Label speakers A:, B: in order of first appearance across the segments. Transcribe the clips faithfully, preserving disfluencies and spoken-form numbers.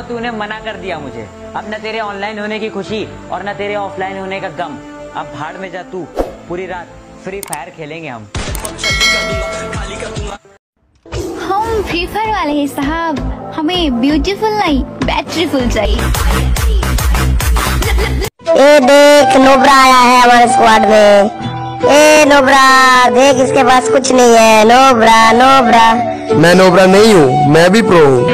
A: हुआ तूने मना कर दिया मुझे। अब न तेरे ऑनलाइन होने की खुशी और न तेरे ऑफलाइन होने का गम। अब भाड़ में जा तू, पूरी रात फ्री फायर खेलेंगे हम।
B: हम फ्री फायर वाले हैं साहब, हमें ब्यूटीफुल नहीं बैटरीफुल चाहिए।
C: ए देख नोबरा आया है हमारे स्क्वाड में। ए नोबरा देख, इसके पास कुछ नहीं है। नोबरा नोबरा
D: मैं नोबरा नहीं हूँ, मैं भी प्रो हूँ।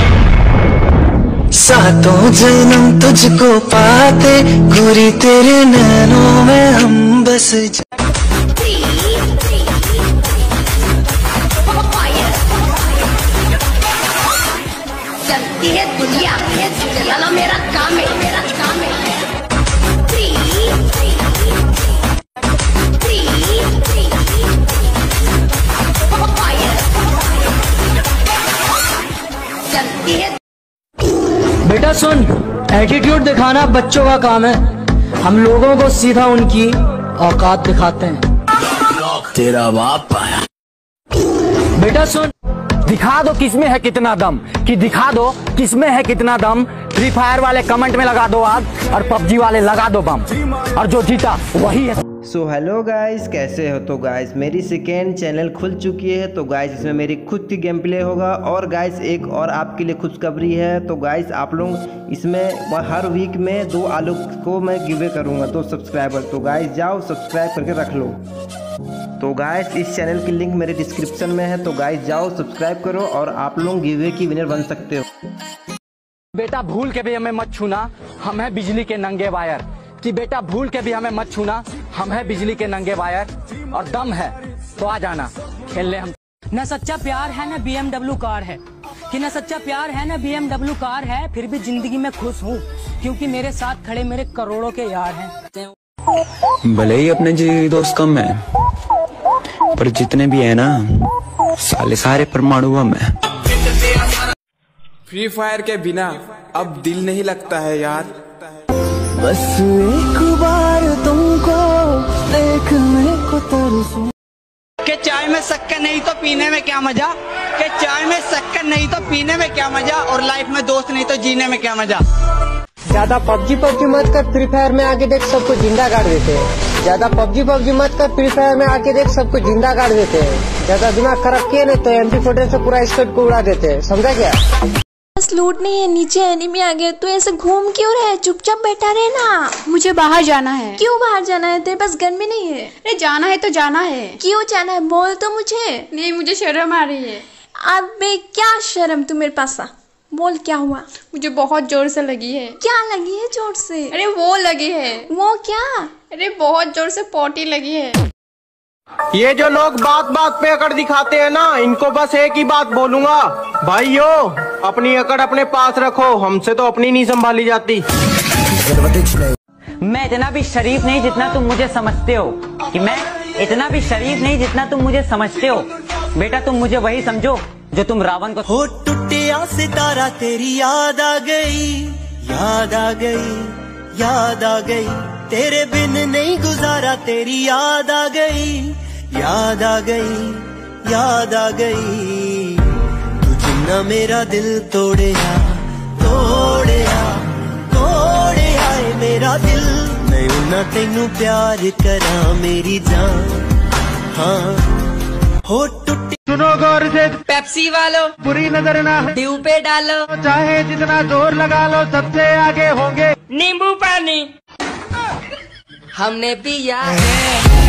E: सातों जन्म तुझको पाते गोरी तेरे नैनों में हम बस
C: चलती है दुनिया है, चलाना मेरा काम है, मेरा काम है। चलती है।
F: बेटा सुन, एटीट्यूड दिखाना बच्चों का काम है, हम लोगों को सीधा उनकी औकात दिखाते हैं।
E: तेरा बाप आया।
F: बेटा सुन, दिखा दो किसमें है कितना दम, कि दिखा दो किसमें है कितना दम। फ्री फायर वाले कमेंट में लगा दो आग और पबजी वाले लगा दो बम, और जो जीता वही है।
G: सो हेलो गाइस, कैसे हो? तो गाइस मेरी सेकेंड चैनल खुल चुकी है। तो गाइस इसमें मेरी खुद की गेम प्ले होगा और गाइस एक और आपके लिए खुशखबरी है। तो गाइस आप लोग इसमें हर वीक में दो आलू को मैं गिवे करूँगा, दो सब्सक्राइबर। तो गाइस जाओ सब्सक्राइब करके रख लो। तो गाइस इस चैनल की लिंक मेरे डिस्क्रिप्शन में है। तो गाइस जाओ सब्सक्राइब करो और आप लोग गिवे की विनर बन सकते हो।
F: बेटा भूल के भी हमें मत छूना, हम है बिजली के नंगे वायर। कि बेटा भूल के भी हमें मत छूना, हम है बिजली के नंगे वायर। और दम है तो आ जाना खेलने हम।
H: न सच्चा प्यार है न बी एम डब्ल्यू कार है, कि न सच्चा प्यार है न बी एम डब्ल्यू कार है, फिर भी जिंदगी में खुश हूँ क्योंकि मेरे साथ खड़े मेरे करोड़ों के यार हैं।
E: भले ही अपने जी दोस्त कम है, पर जितने भी है ना साले सारे परमाणु बम है।
D: फ्री फायर के बिना अब दिल नहीं लगता है यार।
E: बस एक बार तुमको देखने को तरसूं।
H: के चाय में शक्कर नहीं तो पीने में क्या मजा, के चाय में शक्कर नहीं तो पीने में क्या मजा, और लाइफ में दोस्त नहीं तो जीने में क्या मजा।
F: ज्यादा पबजी पबजी मत कर, फ्री फायर में आके देख सबको जिंदा गाड़ देते हैं। ज्यादा पबजी पबजी मत कर, फ्री फायर में आके देख सबको जिंदा गाड़ देते हैं। ज्यादा दिमाग खराब किए नहीं तो एम पी फोर्टीन से पूरा स्कर्ट को उड़ा देते हैं, समझा क्या?
B: बस लूट नहीं है, नीचे एनिमी आ गए, तू ऐसे घूम क्यों रहे? चुपचाप बैठा रहे ना। मुझे बाहर जाना है। क्यों बाहर जाना है? तेरे पास गन भी नहीं है। अरे जाना है तो जाना है। क्यों जाना है बोल तो मुझे। नहीं मुझे शर्म आ रही है। अबे क्या शर्म, तू मेरे पास आ, बोल क्या हुआ? मुझे बहुत जोर से लगी है। क्या लगी है जोर से? अरे वो लगी है। वो क्या? अरे बहुत जोर से पोटी लगी है।
D: ये जो लोग बात बात पे अकड़ दिखाते हैं ना, इनको बस एक ही बात बोलूंगा, भाइयों अपनी अकड़ अपने पास रखो, हमसे तो अपनी नहीं संभाली जाती।
A: मैं इतना भी शरीफ नहीं जितना तुम मुझे समझते हो, कि मैं इतना भी शरीफ नहीं जितना तुम मुझे समझते हो। बेटा तुम मुझे वही समझो जो तुम रावण को।
E: हो टूटिया सितारा तेरी याद आ गई, याद आ गई, याद आ गई। तेरे बिन नहीं गुजारा तेरी याद आ गई, याद आ गई, याद आ गई। तू जिन्ना मेरा दिल तोड़िया, तोड़िया, तोड़िया है मेरा दिल। मैं उन्ना तेनू प्यार करा मेरी जान। हाँ हो टूटी।
D: सुनो गौर से,
H: पेप्सी वालो
D: बुरी नजर ना
H: ड्यू पे डालो,
D: चाहे जितना जोर लगा लो सबसे आगे होंगे
H: नींबू पानी हमने पिया है।